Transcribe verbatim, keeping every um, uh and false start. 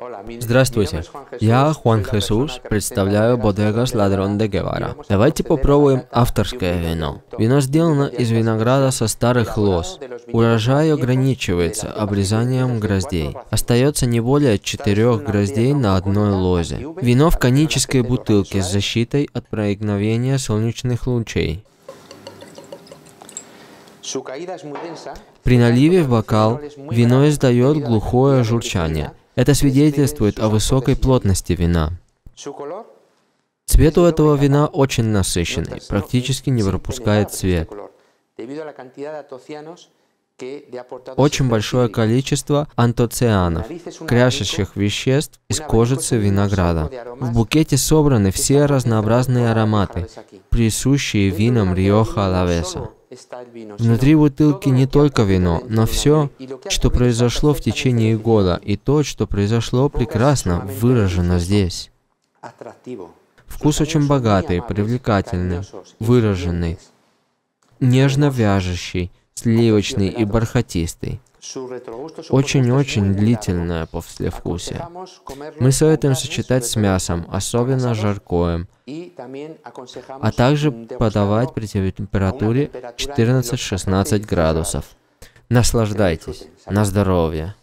Здравствуйте, я Хуан Хесус, представляю Bodegas Ladrón de Guevara. Давайте попробуем авторское вино. Вино сделано из винограда со старых лоз. Урожай ограничивается обрезанием гроздей. Остается не более четырех гроздей на одной лозе. Вино в конической бутылке с защитой от проникновения солнечных лучей. При наливе в бокал вино издает глухое журчание. Это свидетельствует о высокой плотности вина. Цвет у этого вина очень насыщенный, практически не пропускает цвет. Очень большое количество антоцианов, кряшущих веществ из кожицы винограда. В букете собраны все разнообразные ароматы, присущие винам Риоха Алавеса. Внутри бутылки не только вино, но все, что произошло в течение года, и то, что произошло прекрасно, выражено здесь. Вкус очень богатый, привлекательный, выраженный, нежно вяжущий, сливочный и бархатистый. Очень-очень длительное послевкусие. Мы советуем сочетать с мясом, особенно жаркое, а также подавать при температуре четырнадцать-шестнадцать градусов. Наслаждайтесь. На здоровье.